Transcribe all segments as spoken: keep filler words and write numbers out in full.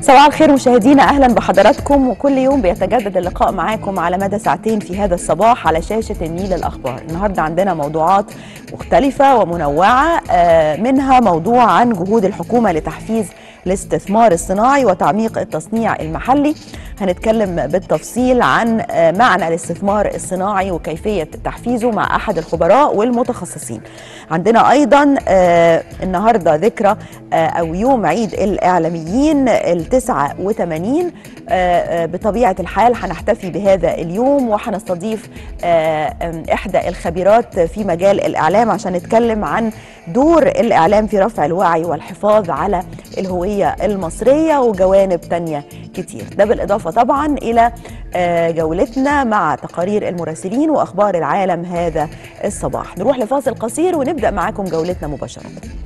صباح الخير مشاهدينا، اهلا بحضراتكم. وكل يوم بيتجدد اللقاء معاكم على مدى ساعتين في هذا الصباح على شاشة النيل الأخبار. النهارده عندنا موضوعات مختلفة ومنوعة، منها موضوع عن جهود الحكومة لتحفيز الاستثمار الصناعي وتعميق التصنيع المحلي. هنتكلم بالتفصيل عن معنى الاستثمار الصناعي وكيفية تحفيزه مع أحد الخبراء والمتخصصين. عندنا أيضا النهاردة ذكرى أو يوم عيد الإعلاميين التسعة وثمانين. بطبيعة الحال هنحتفي بهذا اليوم وهنستضيف إحدى الخبيرات في مجال الإعلام عشان نتكلم عن دور الإعلام في رفع الوعي والحفاظ على الهوية المصرية وجوانب تانية كتير. ده بالإضافة طبعا إلى جولتنا مع تقارير المراسلين وأخبار العالم هذا الصباح. نروح لفاصل قصير ونبدأ معاكم جولتنا مباشرة.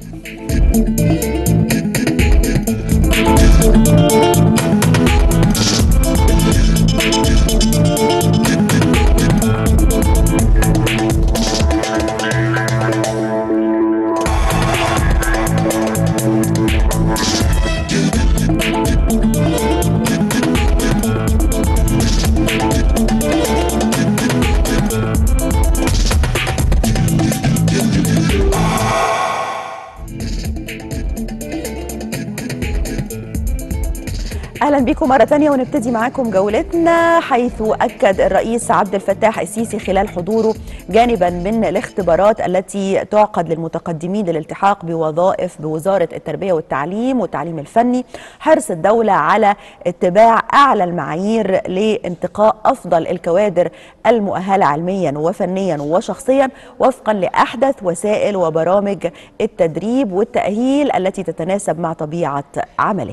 أهلا بكم مرة تانية ونبتدي معاكم جولتنا، حيث أكد الرئيس عبد الفتاح السيسي خلال حضوره جانبا من الاختبارات التي تعقد للمتقدمين للالتحاق بوظائف بوزارة التربية والتعليم والتعليم الفني حرص الدولة على اتباع أعلى المعايير لانتقاء أفضل الكوادر المؤهلة علميا وفنيا وشخصيا وفقا لأحدث وسائل وبرامج التدريب والتأهيل التي تتناسب مع طبيعة عملهم.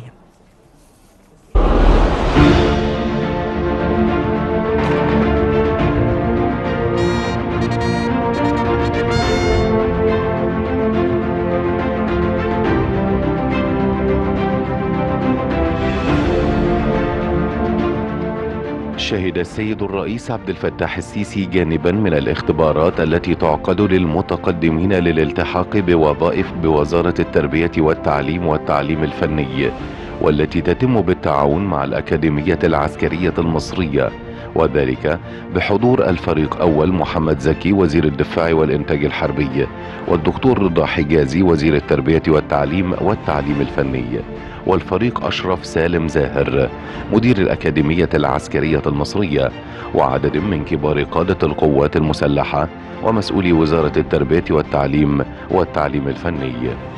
شهد السيد الرئيس عبد الفتاح السيسي جانبا من الاختبارات التي تعقد للمتقدمين للالتحاق بوظائف بوزارة التربية والتعليم والتعليم الفني، والتي تتم بالتعاون مع الأكاديمية العسكرية المصرية، وذلك بحضور الفريق أول محمد زكي وزير الدفاع والإنتاج الحربي، والدكتور رضا حجازي وزير التربية والتعليم والتعليم الفني، والفريق أشرف سالم زاهر مدير الأكاديمية العسكرية المصرية، وعدد من كبار قادة القوات المسلحة ومسؤولي وزارة التربية والتعليم والتعليم الفني.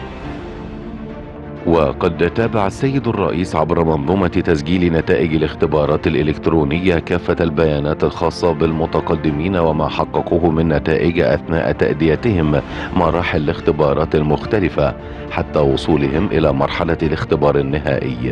وقد تابع السيد الرئيس عبر منظومة تسجيل نتائج الاختبارات الإلكترونية كافة البيانات الخاصة بالمتقدمين وما حققوه من نتائج أثناء تأديتهم مراحل الاختبارات المختلفة حتى وصولهم إلى مرحلة الاختبار النهائي.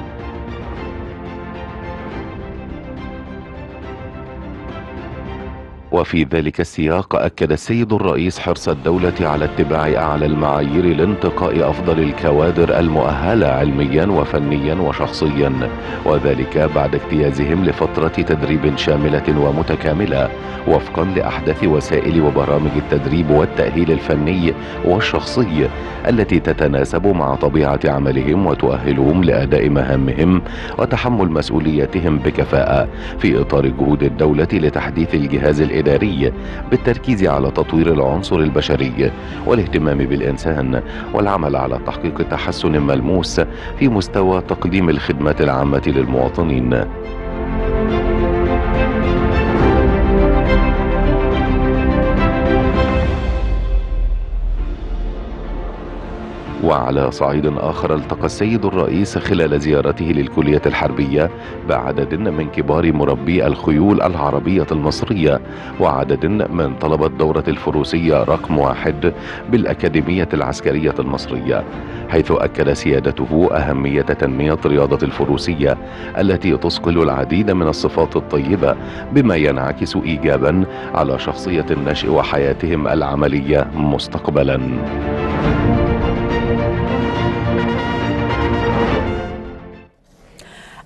وفي ذلك السياق أكد السيد الرئيس حرص الدولة على اتباع أعلى المعايير لانتقاء أفضل الكوادر المؤهلة علميا وفنيا وشخصيا، وذلك بعد اجتيازهم لفترة تدريب شاملة ومتكاملة وفقا لأحدث وسائل وبرامج التدريب والتأهيل الفني والشخصي التي تتناسب مع طبيعة عملهم وتؤهلهم لأداء مهامهم وتحمل مسؤولياتهم بكفاءة في إطار جهود الدولة لتحديث الجهاز الإداري بالتركيز على تطوير العنصر البشري والاهتمام بالإنسان والعمل على تحقيق تحسن ملموس في مستوى تقديم الخدمات العامة للمواطنين. وعلى صعيد آخر التقى السيد الرئيس خلال زيارته للكلية الحربية بعدد من كبار مربي الخيول العربية المصرية وعدد من طلبة دورة الفروسية رقم واحد بالأكاديمية العسكرية المصرية، حيث أكد سيادته أهمية تنمية رياضة الفروسية التي تصقل العديد من الصفات الطيبة بما ينعكس إيجابا على شخصية النشء وحياتهم العملية مستقبلا.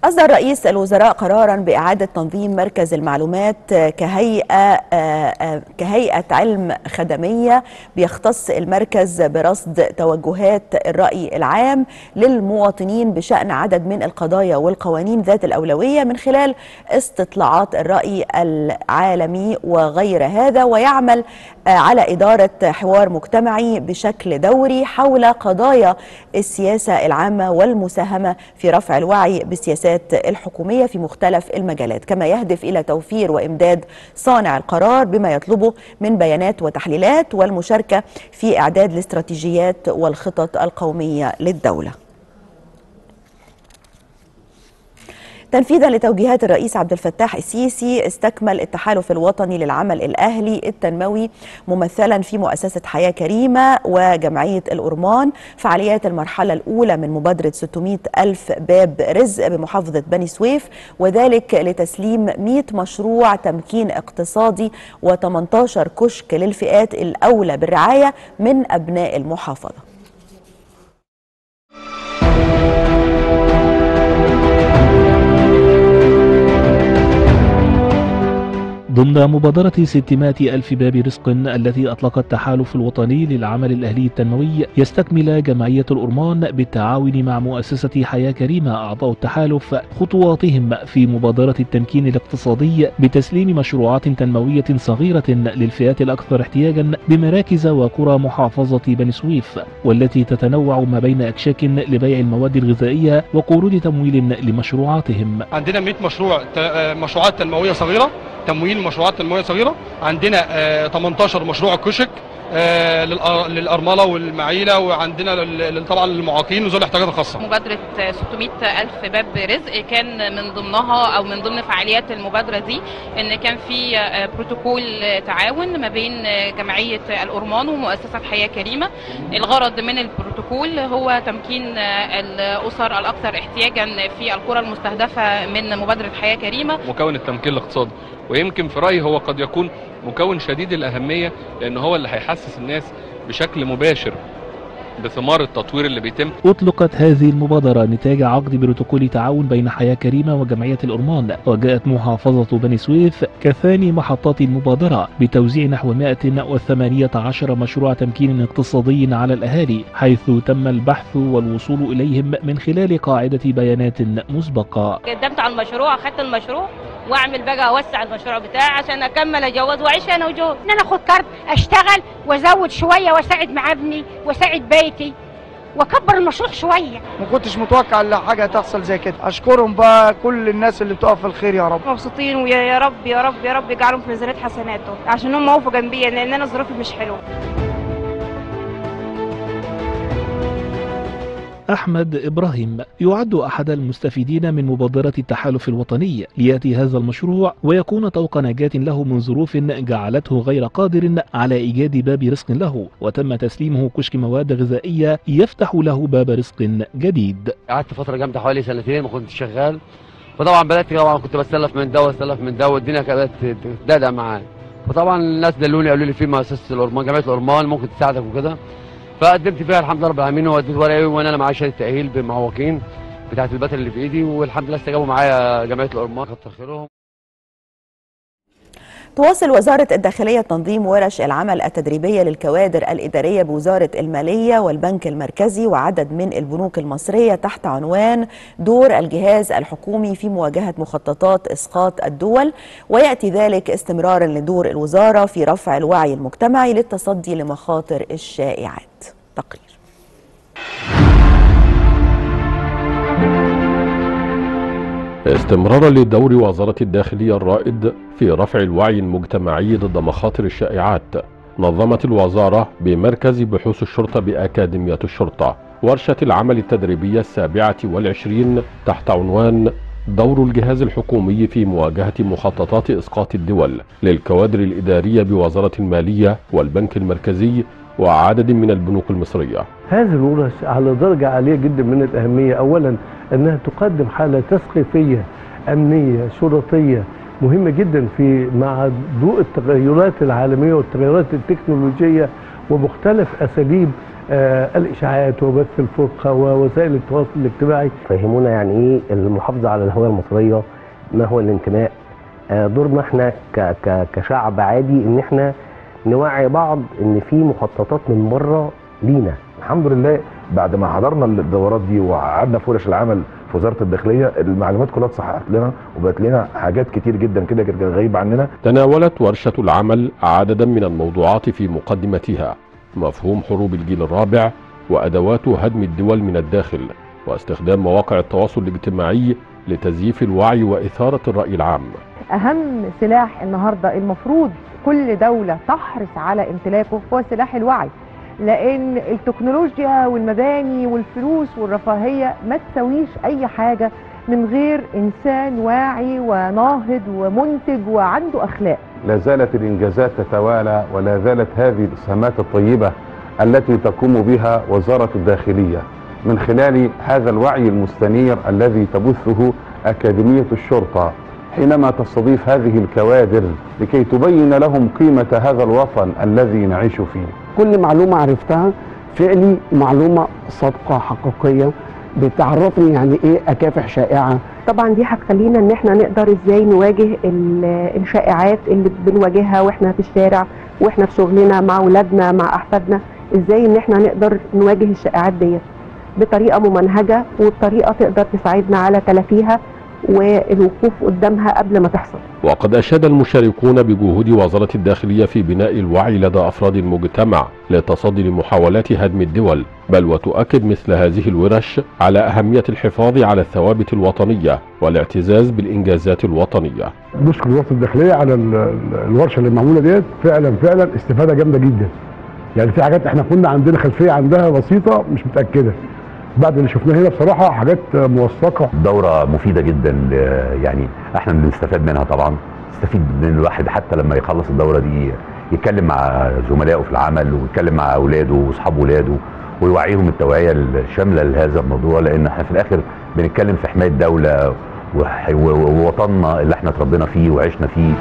أصدر رئيس الوزراء قرارا بإعادة تنظيم مركز المعلومات كهيئة كهيئة علم خدمية بيختص المركز برصد توجهات الرأي العام للمواطنين بشأن عدد من القضايا والقوانين ذات الأولوية من خلال استطلاعات الرأي العالمي وغير هذا، ويعمل على إدارة حوار مجتمعي بشكل دوري حول قضايا السياسة العامة والمساهمة في رفع الوعي بالسياسات الحكومية في مختلف المجالات، كما يهدف إلى توفير وإمداد صانع القرار بما يطلبه من بيانات وتحليلات والمشاركة في إعداد الاستراتيجيات والخطط القومية للدولة. تنفيذا لتوجيهات الرئيس عبد الفتاح السيسي، استكمل التحالف الوطني للعمل الأهلي التنموي ممثلا في مؤسسة حياة كريمة وجمعية الأورمان فعاليات المرحلة الأولى من مبادرة ستمائة ألف باب رزق بمحافظة بني سويف، وذلك لتسليم مئة مشروع تمكين اقتصادي وثمانية عشر كشك للفئات الأولى بالرعاية من أبناء المحافظة. ضمن مبادرة ستمائة ألف باب رزق التي أطلق التحالف الوطني للعمل الأهلي التنموي، يستكمل جمعية الأورمان بالتعاون مع مؤسسة حياة كريمة أعضاء التحالف خطواتهم في مبادرة التمكين الاقتصادي بتسليم مشروعات تنموية صغيرة للفئات الأكثر احتياجا بمراكز وقرى محافظة بني سويف، والتي تتنوع ما بين أكشاك لبيع المواد الغذائية وقروض تمويل لمشروعاتهم. عندنا مئة مشروع مشروعات تنموية صغيرة، تمويل مشروعات تنمويه صغيره. عندنا آه ثمانية عشر مشروع كشك آه للارمله والمعيله، وعندنا طبعا للمعاقين وذوي الاحتياجات الخاصه. مبادره ستمائة ألف باب رزق كان من ضمنها او من ضمن فعاليات المبادره دي ان كان في آه بروتوكول تعاون ما بين جمعيه الأورمان ومؤسسه حياه كريمه. الغرض من البروتوكول هو تمكين آه الاسر الاكثر احتياجا في القرى المستهدفه من مبادره حياه كريمه. مكون التمكين الاقتصادي، ويمكن في رأيي هو قد يكون مكون شديد الأهمية، لأن هو اللي هيحسس الناس بشكل مباشر بثمار التطوير اللي بيتم. أطلقت هذه المبادرة نتاج عقد بروتوكول تعاون بين حياة كريمة وجمعية الأورمان، وجاءت محافظة بني سويف كثاني محطات المبادرة بتوزيع نحو مئة وثمانية عشر مشروع تمكين اقتصادي على الأهالي، حيث تم البحث والوصول إليهم من خلال قاعدة بيانات مسبقة. قدمت على المشروع، أخذت المشروع واعمل بقى اوسع المشروع بتاعي عشان اكمل اتجوز واعيش انا وجوزي. ان انا اخد كارت اشتغل وازود شويه واساعد مع ابني واساعد بيتي واكبر المشروع شويه. ما كنتش متوقع ان حاجه تحصل زي كده. اشكرهم بقى كل الناس اللي بتقف في الخير يا رب. مبسوطين ويا رب يا رب يا رب يجعلهم في ميزانات حسناته عشان هم وقفوا جنبي لان انا ظروفي مش حلوه. أحمد إبراهيم يعد أحد المستفيدين من مبادرة التحالف الوطني، ليأتي هذا المشروع ويكون طوق نجاة له من ظروف جعلته غير قادر على إيجاد باب رزق له، وتم تسليمه كشك مواد غذائية يفتح له باب رزق جديد. قعدت فترة جامدة حوالي سنتين ما كنتش شغال، فطبعا بدأت طبعا كنت بستلف من ده واستلف من ده والدنيا كانت تدعدع معايا، فطبعا الناس دلوني قالوا لي في مؤسسة الأورمان جمعية الأورمان ممكن تساعدك وكده، فقدمت فيها الحمد لله رب العالمين واديت ورقي وانا انا معايا شهاده تاهيل بمعوقين بتاعه البتر اللي في ايدي، والحمد لله استجابوا معايا جمعيه الأورمان كتر خيرهم. تواصل وزارة الداخلية تنظيم ورش العمل التدريبية للكوادر الإدارية بوزارة المالية والبنك المركزي وعدد من البنوك المصرية تحت عنوان دور الجهاز الحكومي في مواجهة مخططات إسقاط الدول، ويأتي ذلك استمرارا لدور الوزارة في رفع الوعي المجتمعي للتصدي لمخاطر الشائعات. تقرير. استمرارا لدور وزارة الداخلية الرائد في رفع الوعي المجتمعي ضد مخاطر الشائعات، نظمت الوزارة بمركز بحوث الشرطة بأكاديمية الشرطة ورشة العمل التدريبية السابعة والعشرين تحت عنوان دور الجهاز الحكومي في مواجهة مخططات إسقاط الدول للكوادر الإدارية بوزارة المالية والبنك المركزي وعدد من البنوك المصرية. هذه الورش على درجة عالية جدا من الأهمية، أولا أنها تقدم حالة تثقيفية أمنية شرطية مهمة جدا في مع ضوء التغيرات العالمية والتغيرات التكنولوجية ومختلف أساليب آه الاشاعات وبث الفرقه ووسائل التواصل الاجتماعي. فهمونا يعني ايه المحافظه على الهويه المصريه، ما هو الانتماء. آه دورنا احنا ك ك كشعب عادي ان احنا نوعي بعض ان في مخططات من بره لينا. الحمد لله بعد ما حضرنا الدورات دي وقعدنا في ورش العمل في وزاره الداخليه، المعلومات كلها اتصححت لنا وبقت لنا حاجات كتير جدا كده كانت غايبه عننا. تناولت ورشه العمل عددا من الموضوعات في مقدمتها مفهوم حروب الجيل الرابع وادوات هدم الدول من الداخل، واستخدام مواقع التواصل الاجتماعي لتزييف الوعي واثاره الراي العام. اهم سلاح النهارده المفروض كل دوله تحرص على امتلاكه هو سلاح الوعي، لان التكنولوجيا والمباني والفلوس والرفاهيه ما تساويش اي حاجه من غير انسان واعي وناهض ومنتج وعنده اخلاق. لا زالت الانجازات تتوالى ولا زالت هذه الاسهامات الطيبه التي تقوم بها وزاره الداخليه من خلال هذا الوعي المستنير الذي تبثه اكاديميه الشرطه حينما تستضيف هذه الكوادر لكي تبين لهم قيمه هذا الوطن الذي نعيش فيه. كل معلومه عرفتها فعلي معلومه صادقه حقيقيه بتعرفني يعني ايه اكافح شائعه. طبعا دي هتخلينا ان احنا نقدر ازاي نواجه الشائعات اللي بنواجهها واحنا في الشارع واحنا في شغلنا مع اولادنا مع احفادنا، ازاي ان احنا نقدر نواجه الشائعات ديت بطريقه ممنهجه وبطريقه تقدر تساعدنا على تلافيها والوقوف قدامها قبل ما تحصل. وقد أشاد المشاركون بجهود وزارة الداخلية في بناء الوعي لدى أفراد المجتمع للتصدي لمحاولات هدم الدول، بل وتؤكد مثل هذه الورش على أهمية الحفاظ على الثوابت الوطنية والاعتزاز بالإنجازات الوطنية. نشكر وزارة الداخلية على الورشة اللي معمولة ديت، فعلا فعلا استفادة جامدة جدا. يعني في حاجات احنا كنا عندنا خلفية عندها بسيطة مش متأكدة، بعد اللي شفناه هنا بصراحه حاجات موثقه. دوره مفيده جدا، يعني احنا بنستفاد منها طبعا، استفيد من الواحد حتى لما يخلص الدوره دي يتكلم مع زملائه في العمل ويتكلم مع اولاده واصحاب اولاده ويوعيهم التوعيه الشامله لهذا الموضوع، لان احنا في الاخر بنتكلم في حمايه دوله ووطننا اللي احنا اتربينا فيه وعشنا فيه.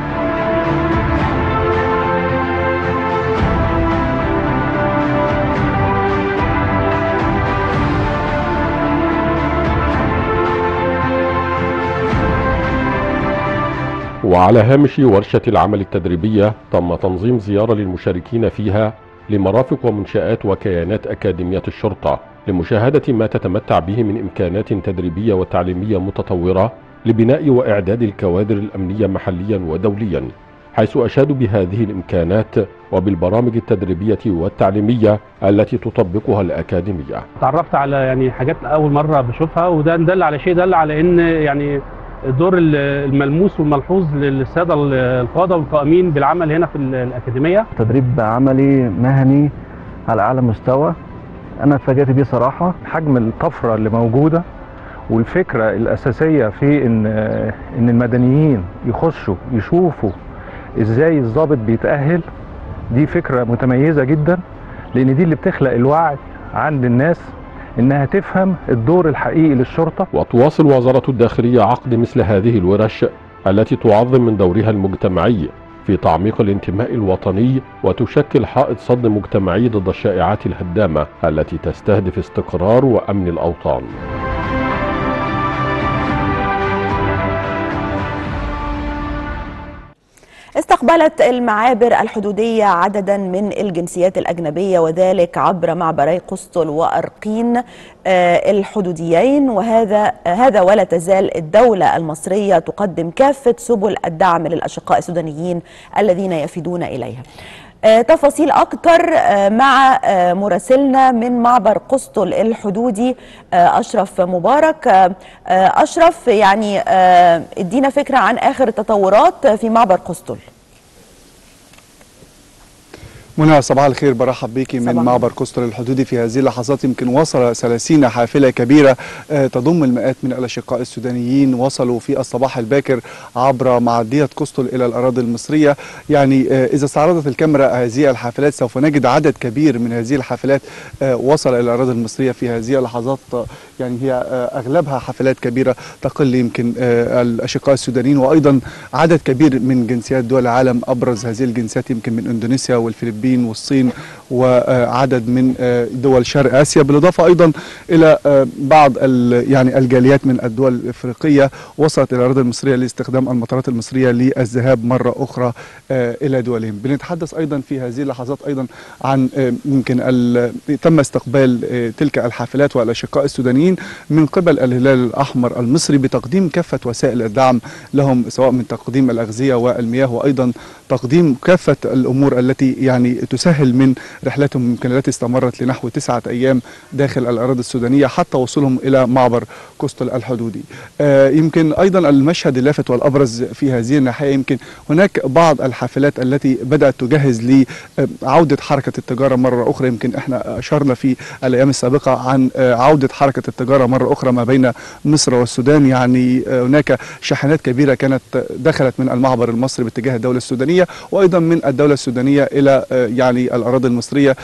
وعلى هامش ورشة العمل التدريبية تم تنظيم زيارة للمشاركين فيها لمرافق ومنشآت وكيانات أكاديمية الشرطة لمشاهدة ما تتمتع به من إمكانات تدريبية وتعليمية متطورة لبناء وإعداد الكوادر الأمنية محليا ودوليا، حيث أشادوا بهذه الإمكانات وبالبرامج التدريبية والتعليمية التي تطبقها الأكاديمية. تعرفت على يعني حاجات أول مرة بشوفها، وده دل على شيء، دل على إن يعني الدور الملموس والملحوظ للساده القاده والقائمين بالعمل هنا في الاكاديميه. تدريب عملي مهني على اعلى مستوى، انا اتفاجئت بيه صراحه. حجم الطفره اللي موجوده والفكره الاساسيه في ان ان المدنيين يخشوا يشوفوا ازاي الضابط بيتاهل، دي فكره متميزه جدا، لان دي اللي بتخلق الوعي عند الناس انها تفهم الدور الحقيقي للشرطه. وتواصل وزاره الداخليه عقد مثل هذه الورش التي تعظم من دورها المجتمعي في تعميق الانتماء الوطني وتشكل حائط صد مجتمعي ضد الشائعات الهدامه التي تستهدف استقرار وامن الاوطان. استقبلت المعابر الحدودية عددا من الجنسيات الأجنبية، وذلك عبر معبري قسطل وأرقين الحدوديين، وهذا هذا ولا تزال الدولة المصرية تقدم كافة سبل الدعم للأشقاء السودانيين الذين يفدون إليها. تفاصيل أكتر مع مراسلنا من معبر قسطل الحدودي أشرف مبارك. أشرف، يعني ادينا فكرة عن آخر التطورات في معبر قسطل. منى، صباح الخير، برحب بيكي من معبر قسطل الحدودي. في هذه اللحظات يمكن وصل ثلاثين حافلة كبيرة تضم المئات من الأشقاء السودانيين، وصلوا في الصباح الباكر عبر معدية قسطل إلى الأراضي المصرية. يعني إذا استعرضت الكاميرا هذه الحافلات سوف نجد عدد كبير من هذه الحافلات وصل إلى الأراضي المصرية في هذه اللحظات. يعني هي أغلبها حافلات كبيرة تقل يمكن الأشقاء السودانيين، وأيضا عدد كبير من جنسيات دول العالم. أبرز هذه الجنسيات يمكن من إندونيسيا والفلبين الفلبين والصين وعدد من دول شرق آسيا، بالإضافة أيضا إلى بعض يعني الجاليات من الدول الإفريقية وصلت إلى الأراضي المصرية لاستخدام المطارات المصرية للذهاب مرة أخرى إلى دولهم. بنتحدث أيضا في هذه اللحظات أيضا عن يمكن تم استقبال تلك الحافلات والأشقاء السودانيين من قبل الهلال الأحمر المصري بتقديم كافة وسائل الدعم لهم، سواء من تقديم الأغذية والمياه وأيضا تقديم كافة الأمور التي يعني تسهل من رحلتهم يمكن التي استمرت لنحو تسعة أيام داخل الأراضي السودانية حتى وصولهم إلى معبر قسطل الحدودي. آه يمكن أيضا المشهد اللافت والأبرز في هذه الناحية يمكن هناك بعض الحافلات التي بدأت تجهز لعودة حركة التجارة مرة أخرى. يمكن احنا أشرنا في الأيام السابقة عن آه عودة حركة التجارة مرة أخرى ما بين مصر والسودان. يعني آه هناك شاحنات كبيرة كانت دخلت من المعبر المصري باتجاه الدولة السودانية وأيضا من الدولة السودانية إلى آه يعني الأراضي المصرية.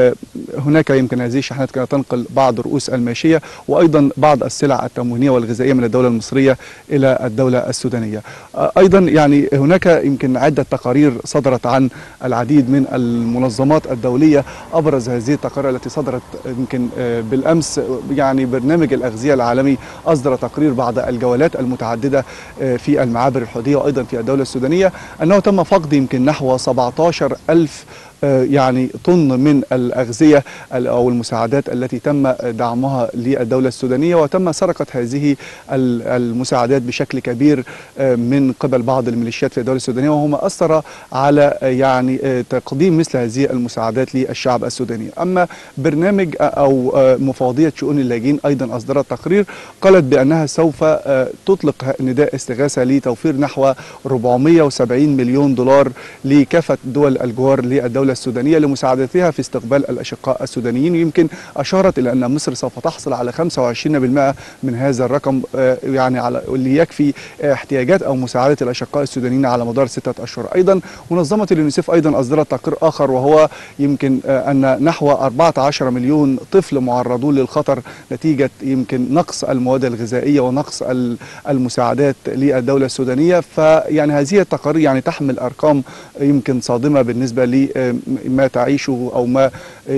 هناك يمكن هذه الشحنات كانت تنقل بعض رؤوس الماشية وأيضا بعض السلع التموينية والغذائية من الدولة المصرية إلى الدولة السودانية. أيضا يعني هناك يمكن عدة تقارير صدرت عن العديد من المنظمات الدولية. أبرز هذه التقارير التي صدرت يمكن بالأمس يعني برنامج الأغذية العالمي أصدر تقرير بعد الجولات المتعددة في المعابر الحدودية وأيضا في الدولة السودانية أنه تم فقد يمكن نحو سبعة عشر ألف يعني طن من الأغذية أو المساعدات التي تم دعمها للدولة السودانية، وتم سرقة هذه المساعدات بشكل كبير من قبل بعض الميليشيات في الدولة السودانية، وهما أثر على يعني تقديم مثل هذه المساعدات للشعب السوداني. أما برنامج أو مفوضية شؤون اللاجئين أيضا أصدرت تقرير قالت بأنها سوف تطلق نداء استغاثة لتوفير نحو أربعمائة وسبعين مليون دولار لكافة دول الجوار للدولة السودانية لمساعدتها في استقبال الأشقاء السودانيين. يمكن أشارت إلى أن مصر سوف تحصل على خمسة وعشرين بالمئة من هذا الرقم يعني على اللي يكفي احتياجات أو مساعدة الأشقاء السودانيين على مدار ستة أشهر. أيضا منظمة اليونيسيف أيضا أصدرت تقرير آخر وهو يمكن أن نحو أربعة عشر مليون طفل معرضون للخطر نتيجة يمكن نقص المواد الغذائية ونقص المساعدات للدولة السودانية. فيعني هذه التقارير يعني تحمل أرقام يمكن صادمة بالنسبة لما تعيشه أو ما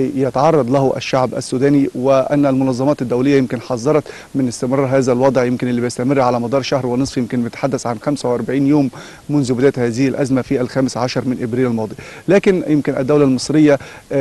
يتعرض له الشعب السوداني، وأن المنظمات الدولية يمكن حذرت من استمرار هذا الوضع يمكن اللي بيستمر على مدار شهر ونصف. يمكن بيتحدث عن خمسة وأربعين يوم منذ بداية هذه الأزمة في الخامس عشر من إبريل الماضي. لكن يمكن الدولة المصرية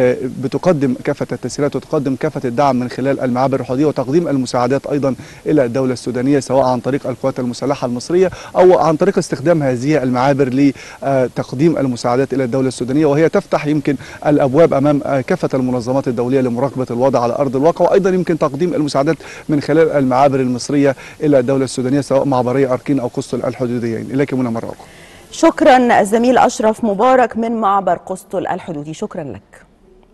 بتقدم كافة التسهيلات وتقدم كافة الدعم من خلال المعابر الحدودية وتقديم المساعدات أيضا إلى الدولة السودانية سواء عن طريق القوات المسلحة المصرية أو عن طريق استخدام هذه المعابر لتقديم المساعدات إلى الدولة السودانية، وهي تفتح يمكن الأبواب أمام كافة المنظمات الدولية لمراقبة الوضع على أرض الواقع، وأيضا يمكن تقديم المساعدات من خلال المعابر المصرية إلى الدولة السودانية سواء معبري أركين أو قسطل الحدوديين. إليك منى مرة أخرى. شكرا الزميل أشرف مبارك من معبر قسطل الحدودي، شكرا لك.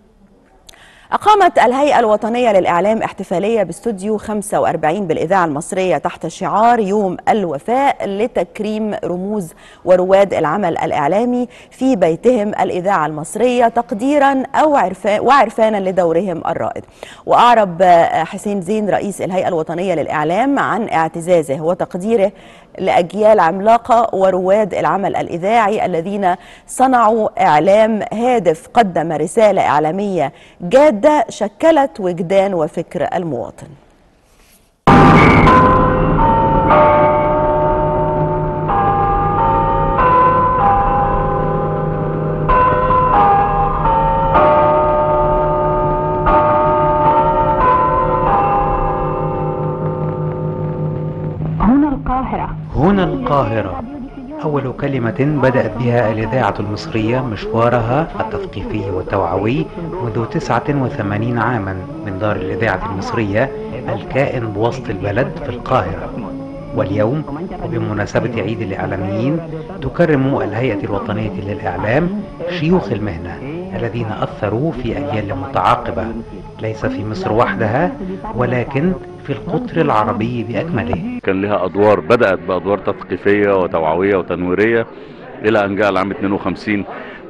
أقامت الهيئة الوطنية للإعلام احتفالية باستوديو خمسة وأربعين بالإذاعة المصرية تحت شعار يوم الوفاء لتكريم رموز ورواد العمل الإعلامي في بيتهم الإذاعة المصرية تقديرا أو عرفان وعرفانا لدورهم الرائد. وأعرب حسين زين رئيس الهيئة الوطنية للإعلام عن اعتزازه وتقديره لأجيال عملاقة ورواد العمل الإذاعي الذين صنعوا إعلام هادف قدم رسالة إعلامية جادة شكلت وجدان وفكر المواطن. هنا القاهرة. هنا القاهرة أول كلمة بدأت بها الإذاعة المصرية مشوارها التثقيفي والتوعوي منذ تسعة وثمانين عاما من دار الإذاعة المصرية الكائن بوسط البلد في القاهرة. واليوم وبمناسبة عيد الإعلاميين تكرم الهيئة الوطنية للإعلام شيوخ المهنة الذين أثروا في أجيال متعاقبة ليس في مصر وحدها ولكن في القطر العربي بأكمله. كان لها أدوار بدأت بأدوار تثقيفية وتوعوية وتنويرية إلى أن جاء العام اثنين وخمسين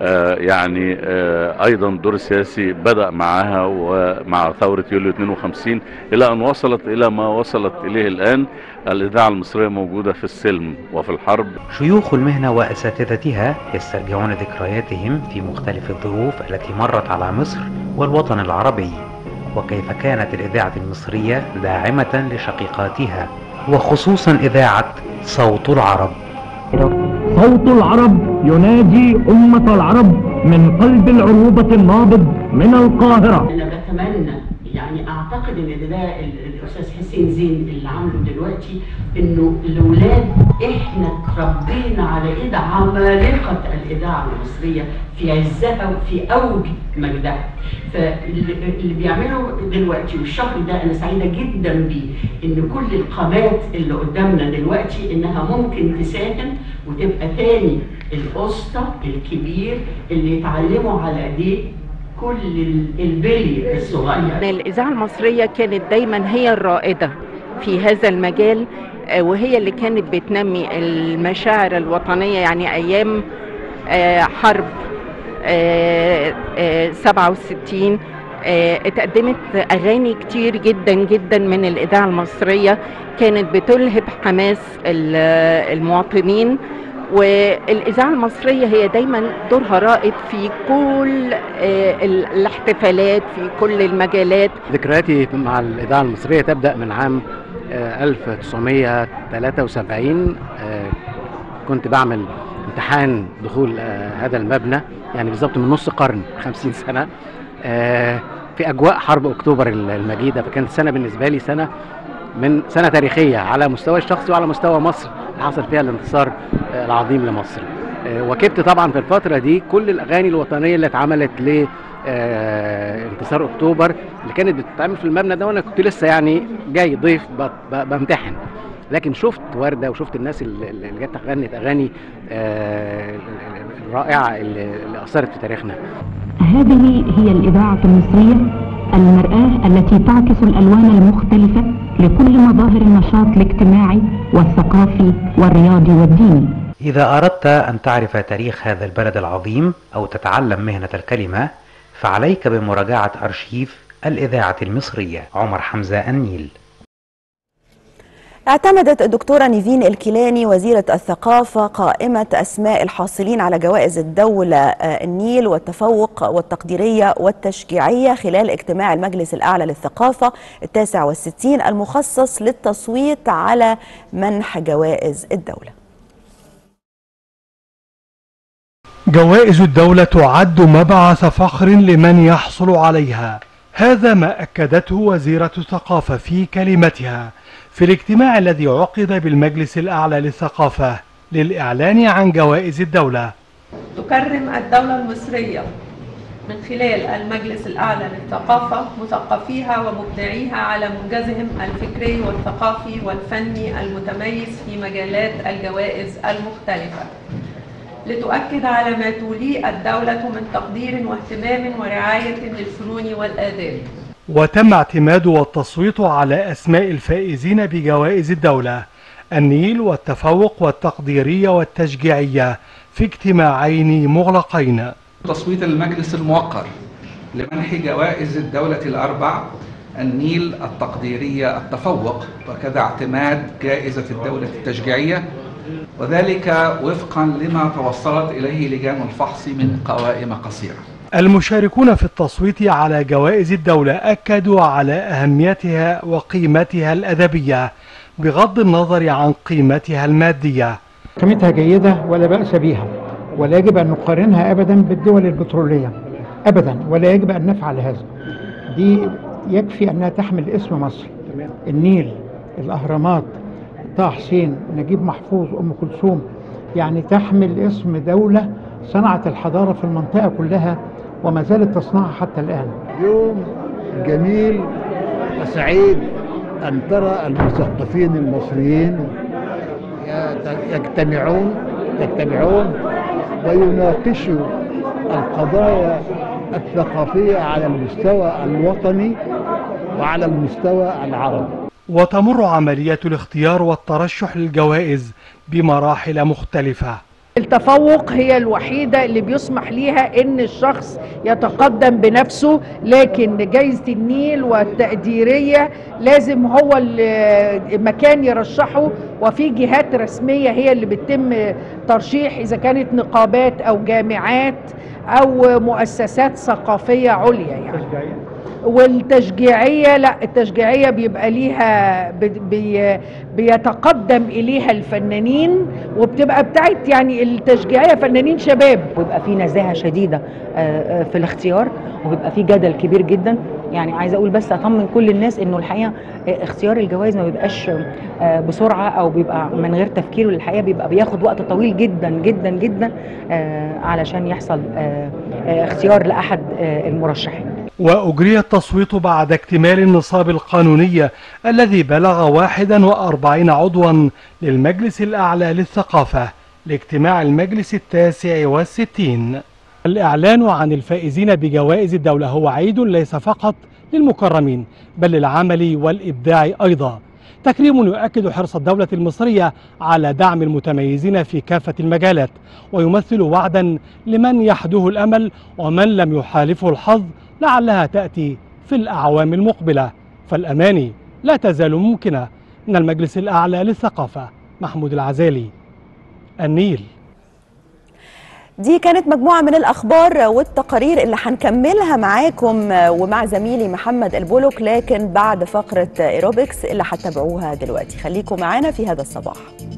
آه يعني آه ايضا الدور السياسي بدأ معها ومع ثورة يوليو اثنين وخمسين الى ان وصلت الى ما وصلت اليه الان. الاذاعة المصرية موجودة في السلم وفي الحرب. شيوخ المهنة واساتذتها يسترجعون ذكرياتهم في مختلف الظروف التي مرت على مصر والوطن العربي، وكيف كانت الإذاعة المصرية داعمة لشقيقاتها، وخصوصا إذاعة صوت العرب. صوت العرب ينادي أمة العرب من قلب العروبة النابض من القاهرة. أنا بتمنى يعني أعتقد إن ده الأستاذ حسين زين اللي عمله دلوقتي، إنه الأولاد إحنا اتربينا على إيد عمالقة الإذاعة المصرية في عزها وفي أوج مجدها. فاللي بيعمله دلوقتي والشهر ده أنا سعيدة جدا بيه، إن كل القامات اللي قدامنا دلوقتي إنها ممكن تساهم وتبقى تاني الأسطى الكبير اللي يتعلموا على إيديه كل البلي الصغير. الإذاعة المصرية كانت دايما هي الرائدة في هذا المجال، وهي اللي كانت بتنمي المشاعر الوطنية. يعني أيام حرب سبعة وستين اتقدمت أغاني كتير جدا جدا من الإذاعة المصرية كانت بتلهب حماس المواطنين، والإذاعة المصرية هي دايما دورها رائد في كل الاحتفالات في كل المجالات. ذكرياتي مع الإذاعة المصرية تبدأ من عام ألف وتسعمائة وثلاثة وسبعين. كنت بعمل امتحان دخول هذا المبنى، يعني بالظبط من نص قرن، خمسين سنة، في أجواء حرب أكتوبر المجيدة. فكانت السنة بالنسبة لي سنة من سنة تاريخية على مستوى الشخصي وعلى مستوى مصر اللي حصل فيها الانتصار العظيم لمصر. وكبت طبعا في الفترة دي كل الأغاني الوطنية اللي اتعملت ل انتصار أكتوبر اللي كانت بتتعمل في المبنى ده، وأنا كنت لسه يعني جاي ضيف بمتحن، لكن شفت وردة وشفت الناس اللي جت غنت أغاني الرائعة اللي أثرت في تاريخنا. هذه هي الإذاعة المصرية، المرآة التي تعكس الألوان المختلفة لكل مظاهر النشاط الاجتماعي والثقافي والرياضي والديني. إذا أردت أن تعرف تاريخ هذا البلد العظيم أو تتعلم مهنة الكلمة، فعليك بمراجعة أرشيف الإذاعة المصرية. عمر حمزة، النيل. اعتمدت الدكتورة نيفين الكيلاني وزيرة الثقافة قائمة أسماء الحاصلين على جوائز الدولة النيل والتفوق والتقديرية والتشجيعية خلال اجتماع المجلس الأعلى للثقافة التاسع والستين المخصص للتصويت على منح جوائز الدولة. جوائز الدولة تعد مبعث فخر لمن يحصل عليها، هذا ما أكدته وزيرة الثقافة في كلمتها في الاجتماع الذي عقد بالمجلس الأعلى للثقافة للإعلان عن جوائز الدولة. تكرم الدولة المصرية من خلال المجلس الأعلى للثقافة مثقفيها ومبدعيها على منجزهم الفكري والثقافي والفني المتميز في مجالات الجوائز المختلفة، لتؤكد على ما توليه الدولة من تقدير واهتمام ورعاية للفنون والآداب. وتم اعتماد والتصويت على أسماء الفائزين بجوائز الدولة النيل والتفوق والتقديرية والتشجيعية في اجتماعين مغلقين. تصويت المجلس الموقر لمنح جوائز الدولة الأربع النيل، التقديرية، التفوق، وكذا اعتماد جائزة الدولة التشجيعية، وذلك وفقا لما توصلت إليه لجان الفحص من قوائم قصيرة. المشاركون في التصويت على جوائز الدولة أكدوا على أهميتها وقيمتها الأدبية بغض النظر عن قيمتها المادية. قيمتها جيدة ولا بأس بها، ولا يجب أن نقارنها أبدا بالدول البترولية أبدا، ولا يجب أن نفعل هذا. دي يكفي أنها تحمل اسم مصر، النيل، الأهرامات، طه حسين، نجيب محفوظ، أم كلثوم، يعني تحمل اسم دولة صنعت الحضارة في المنطقة كلها وما زالت تصنعها حتى الآن. يوم جميل وسعيد أن ترى المثقفين المصريين يجتمعون يجتمعون ويناقشوا القضايا الثقافية على المستوى الوطني وعلى المستوى العربي. وتمر عملية الاختيار والترشح للجوائز بمراحل مختلفة، التفوق هي الوحيدة اللي بيسمح ليها ان الشخص يتقدم بنفسه، لكن جايزة النيل والتقديرية لازم هو المكان يرشحه، وفي جهات رسمية هي اللي بتتم ترشيح، اذا كانت نقابات او جامعات او مؤسسات ثقافية عليا يعني. والتشجيعية لا، التشجيعية بيبقى ليها بي بيتقدم إليها الفنانين، وبتبقى بتاعت يعني التشجيعية فنانين شباب، ويبقى في نزاهة شديدة في الاختيار، وبيبقى في جدل كبير جدا. يعني عايزه اقول بس اطمن كل الناس انه الحقيقه اختيار الجوائز ما بيبقاش بسرعه او بيبقى من غير تفكير، والحقيقه بيبقى بياخد وقت طويل جدا جدا جدا علشان يحصل اختيار لاحد المرشحين. وأجري التصويت بعد اكتمال النصاب القانوني الذي بلغ واحد وأربعين عضوا للمجلس الأعلى للثقافة لاجتماع المجلس التاسع والستين. الإعلان عن الفائزين بجوائز الدولة هو عيد ليس فقط للمكرمين بل للعمل والإبداع أيضا، تكريم يؤكد حرص الدولة المصرية على دعم المتميزين في كافة المجالات، ويمثل وعدا لمن يحده الأمل ومن لم يحالفه الحظ لعلها تأتي في الأعوام المقبلة، فالأماني لا تزال ممكنة. من المجلس الأعلى للثقافة، محمود العزالي، النيل. دي كانت مجموعة من الأخبار والتقارير اللي هنكملها معاكم ومع زميلي محمد البولوك، لكن بعد فقرة ايروبكس اللي هتتابعوها دلوقتي. خليكم معانا في هذا الصباح.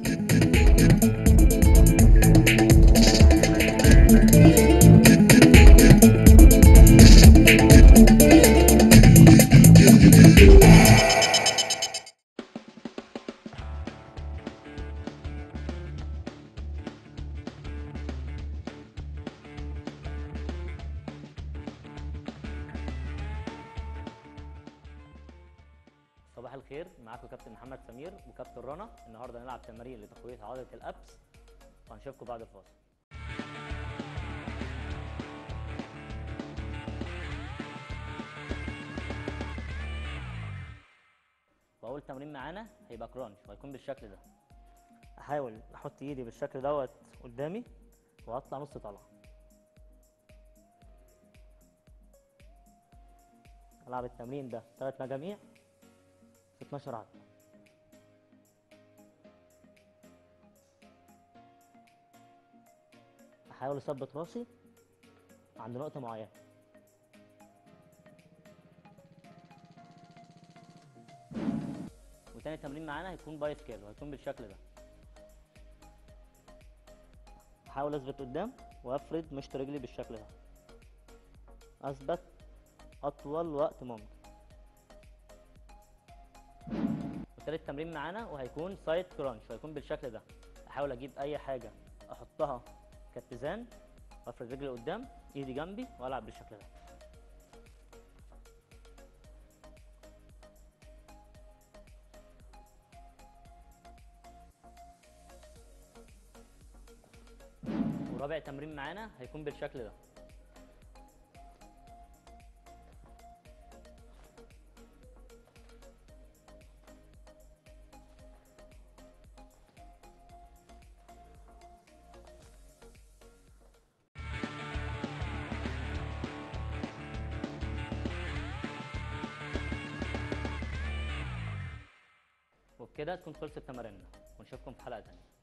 صباح الخير، معاكم كابتن محمد سمير وكابتن رنا. النهارده هنلعب تمارين لتقويه عضله الابس، وهنشوفكم بعد الفاصل. واول تمرين معانا هيبقى كرانش، وهيكون بالشكل ده. احاول احط ايدي بالشكل دوت قدامي واطلع نص طلعه. العب التمرين ده ثلاث مجاميع في اتناشر عدة. احاول اثبت راسي عند نقطة معينة. وتاني تمرين معانا هيكون باي سكيل، وهيكون بالشكل ده. احاول اثبت قدام وافرد مشط رجلي بالشكل ده. اثبت اطول وقت ممكن. وتالت تمرين معانا وهيكون سايد كرانش، وهيكون بالشكل ده. احاول اجيب اي حاجه احطها كاتزان وافرد رجلي قدام، ايدي جنبي، والعب بالشكل ده. ورابع تمرين معانا هيكون بالشكل ده. وبكده تكون خلصت تماريننا، ونشوفكم في حلقة تانية.